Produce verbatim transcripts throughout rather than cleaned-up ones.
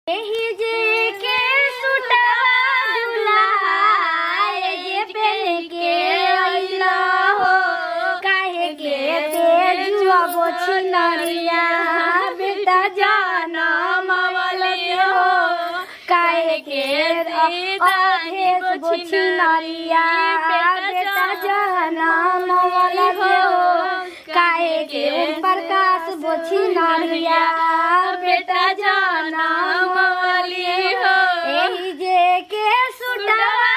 एही जे के सुटवा दुल्हा ये पहन के आइला हो काहे के तेजुआ बोछी नरिया बेटा जाना मावले हो काहे के आधे बोछी नरिया बेटा जाना मावले हो काहे के प्रकाश बोछी नरिया बेटा जाना मावले हो एही जे के सुटवा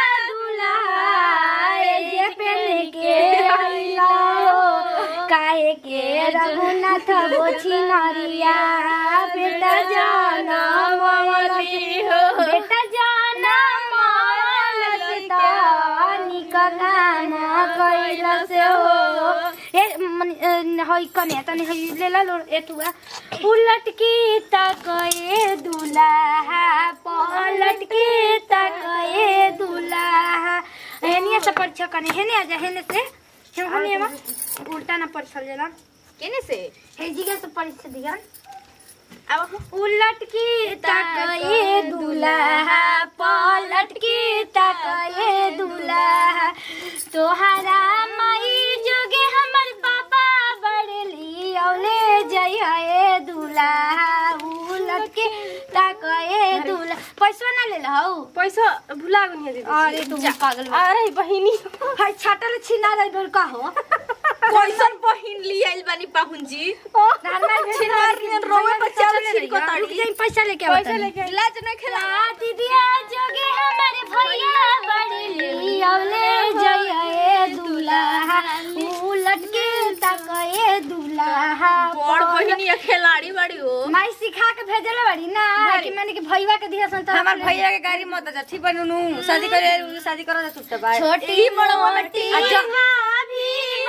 दुल्हा ये पहन के आइला हो काहे के रघुनाथ बोछी नरिया बेटा जाना मावले हो बेटा जाना मावले निक काम कैला से हो ए हई कने तनी हई ले ला लो एतुआ उलट की तकए दुल्हा पलट की तकए दुल्हा हेनिया से परीक्षा कने हेने आजा हेने से हम हने मा उल्टा ना परीक्षा लेला केने से हे जिगा से परीक्षा दिया अब उलट की तकए दुल्हा पलट की तकए दुल्हा तोहरा माई जोगे हमर पापा बड़ली औले जय हे दुल्हा उलट के तकए दुल्हा पैसा ना ले लहौ पैसा भुला गनी दीदी अरे तू पागल अरे बहिनी हाय छाटल छिना रे बोल का हो कैसन बहिन ली आइल बानी पाहुन जी छिनार में रोवे बच्चा छिनको ताड़ी जाई पैसा लेके आ पैसा लेके लाज न खेला दीदिया जोगे हमारे भैया बड़ली औले जय हे दुल्हा उलट के तकए दुल्हा बड़ बहिनी खिलाड़ी बाड़ी हो माई सिखा के भेजले बाड़ी ना कि मैंने के भईवा के दिया सन त हमार भैया के गाड़ी मत जा ठीक बननु शादी करे शादी करो छुट्टा बा छोटी बड़वटी भाभी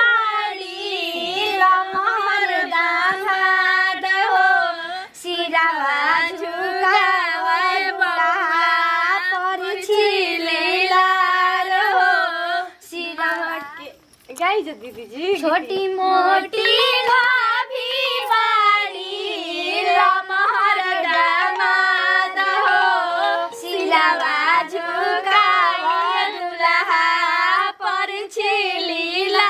बाड़ी लमहर दामाद हो सिरावा झुकावे बुढ़ा पर छिलेला हो सिरावा के गाई जा दीदी जी छोटी मोटी भाभी बाड़ी लमहर दामाद हो सिरावा झुकावे दुल्हा पर छिलेला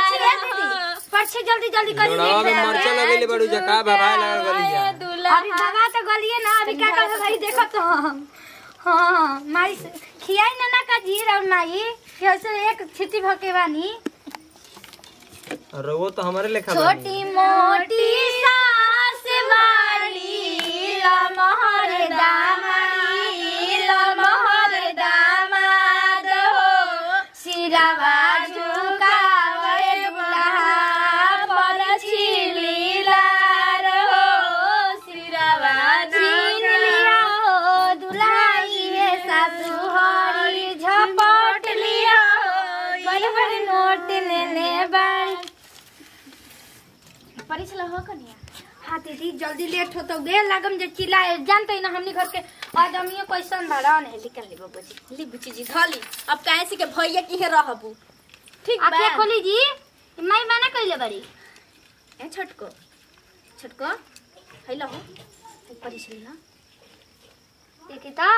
पछे जल्दी जल्दी कर लोड़ावा में मरचा लगेले बड़ू जका बाबा लगा गलिया अभी बाबा तो गलिए ना अभी क्या कर भाई देखो तो हम हां माई खियाई ना ना का जी और माई कैसे एक छिटी भके बानी अरे वो तो हमारे लेखा छोटी मोटी सास बाड़ी लमहर दामादी लमहर दामाद हो सिरावा झुकावे दुल्हा पर छिलीला हो सिरावा छिलिया हो दुल्हा ये सासु हरी झपट लिया हो बड़े बड़े नोट लेने बाड़ी परिचला हो कनिया हाँ दीदी जल्दी लेट हो तो देर लागम जे चिल्लाए जानते ना हमनी घर के आदमियों कैसन भरा नहीं निकल ले बबूजी ली बुची जी धली अब काहे से के भैया की है रहबू ठीक बा आके खोली जी माई माना कइले बड़ी ए छोटको छोटको हेलो हो परिचला देखिता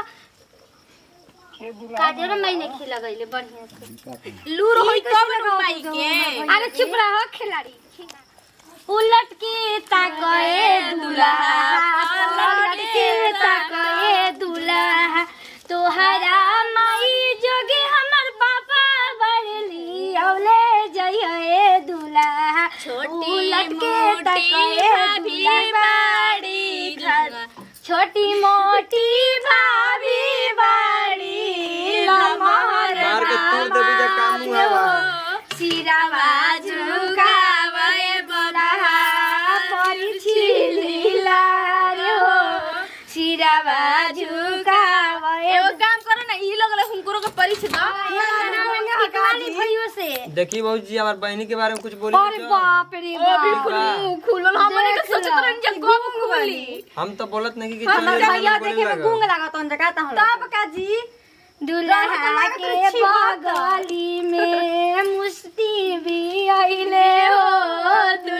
काजर माई ने खिला गइले बढ़िया से लूर होई कब रुपाई के अरे चुप रहो खिलाड़ी उलट के ताकए दुल्हा उलट के ताकए दुल्हा तोहरा माई जोगे हमर पापा बड़ली औले जय हे दुल्हा उलट के ताकए भाभी बाड़ी छोटी मोटी भाभी बाड़ी लमहर मार के तोड़ देबी जा काम हुआ सिरावा झुकावे बुढ़ा पर छिलीला हो सिरावा झुकावे एगो काम करो ना ई लगले हुनकरो के परिचय भइयो से देखी बाबूजी हमार बहनी के बारे में कुछ बोली अरे बाप रे बिल्कुल खुलल हमरे के सोचत रहन जे गप खुली हम तो बोलत नहीं कि हम भैया देखे में गूंग लागत अन जका त तब का जी दुल्हा के बगली में मुस्ती भी आइले हो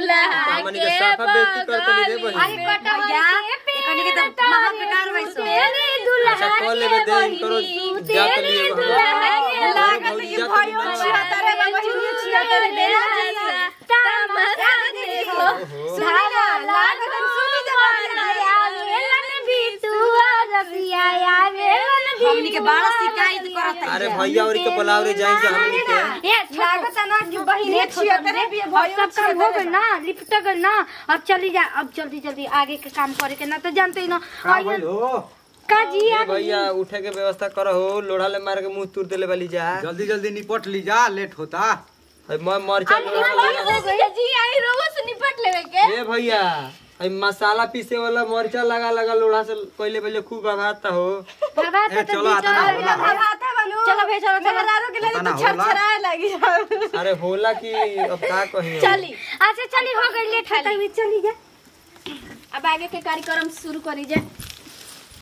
हमनी के साफा बेइज्जती करत ली रे बहिन। अरे कटवा के कनी के त महा बेकार वैसो अच्छा कॉल लेबे दे करो जा तो लिए लागत ये भयो छिहत्तर बाबा हिंदी छिहत्तर दे तमाशा देखो सुना लागत सुनी दे वेलन भी तू रबिया वेलन भी हमनी के बड़ा शिकायत करत अरे भैया और के बुलाओ रे जाई जा हमनी के ए लागत ना कि बहिनी छिहत्तर भी भयो सब काम हो गए ना लिपट गए ना अब चली जा अब जल्दी जल्दी आगे के काम करे के ना तो जानते ही ना का जी ए भैया उठे के व्यवस्था करो हो लोढ़ा ले मार के मुंह तोड़ देले वाली जा जल्दी जल्दी निपट ली जा लेट होता मैं मरचा जी आई रोवा से निपट लेवे के ए भैया आई मसाला पीसे वाला मरचा लगा लगा लोढ़ा से पहले पहले खूब भगाता हो बाबा ए चलो आता ना होला भगाता बनू चलो भे चलो चलो रारो के लिए तो छरछराए लगी अरे होला कि अब का कही चली अच्छा चली हो गई लेट होता है चली जा अब आगे के कार्यक्रम शुरू करी जाए